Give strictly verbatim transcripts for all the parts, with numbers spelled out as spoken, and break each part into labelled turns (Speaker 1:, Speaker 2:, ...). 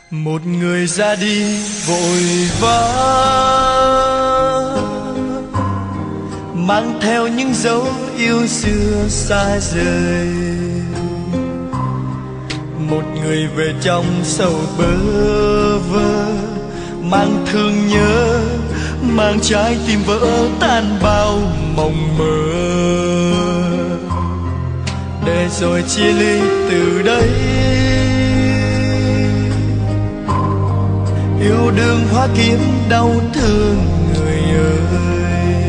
Speaker 1: Một người ra đi vội vã, mang theo những dấu yêu xưa xa rời. Một người về trong sầu bơ vơ, mang thương nhớ, mang trái tim vỡ tan bao mộng mơ. Để rồi chia ly từ đây, yêu đương hóa kiếm đau thương người ơi.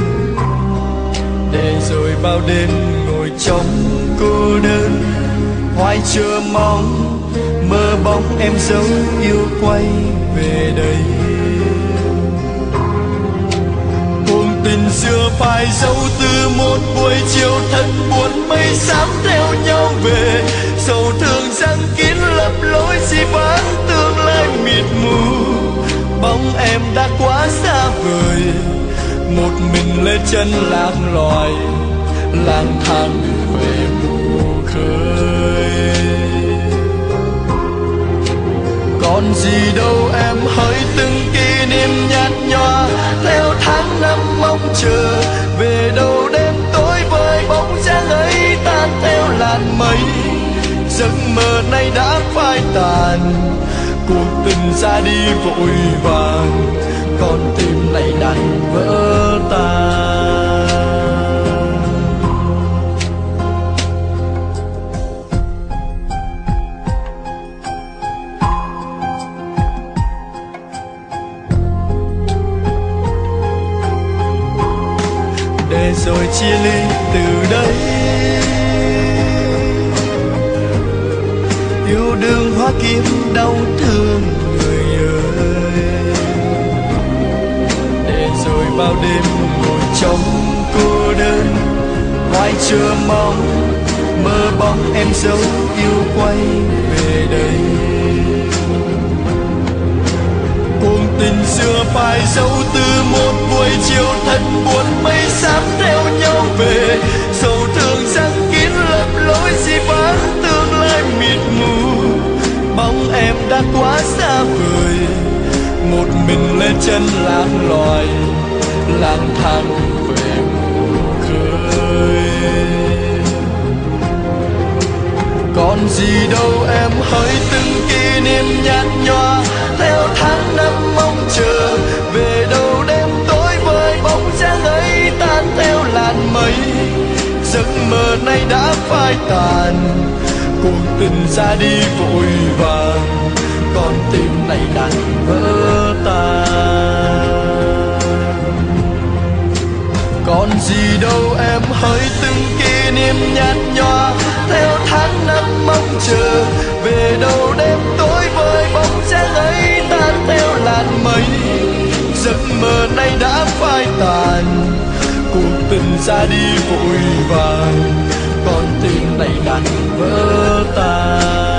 Speaker 1: Để rồi bao đêm ngồi trong cô đơn, hoài chờ mong mơ bóng em dấu yêu quay về đây. Cuộc tình xưa phải dấu từ một buổi chiều thật buồn, mây xám theo nhau về, sầu thương răng kín lấp lối dĩ vãng tương lai mịt mù. Bóng em đã quá xa vời, một mình lê chân lạc loài, lang thang về mù khơi. Còn gì đâu em hỡi từng kỷ niệm nhạt nhòa, theo tháng năm mong chờ. Về đâu đêm tối với bóng dáng ấy tan theo làn mây, giấc mơ nay đã phai tàn. Cuộc tình ra đi vội vàng, con tim này đành vỡ tan. Để rồi chia ly từ đây, yêu đương hóa kiếm đau thương người ơi. Để rồi bao đêm ngồi trong cô đơn, hoài chờ mong mơ bóng em dấu yêu quay về đây. Cuộc tình xưa phải dấu từ một buổi chiều thật buồn, mây xám theo nhau về, sầu thương răng kín lấp lối dĩ vãng tương lai mịt mù. Bóng em đã quá xa vời, một mình lên chân lạc loài, lang thang về mù khơi. Còn gì đâu em hỡi từng kỷ niệm nhạt nhòa, theo tháng năm mong chờ. Về đâu đêm tối với bóng dáng ấy tan theo làn mây, giấc mơ nay đã phai tàn. Cuộc tình ra đi vội vàng, con tim này đành vỡ tan. Còn gì đâu em hỡi từng kỷ niệm nhạt nhòa, theo tháng năm mong chờ. Về đâu đêm tối với bóng dáng ấy tan theo làn mây, giấc mơ nay đã phai tàn. Cuộc tình ra đi vội vàng, con tim này đành vỡ tan.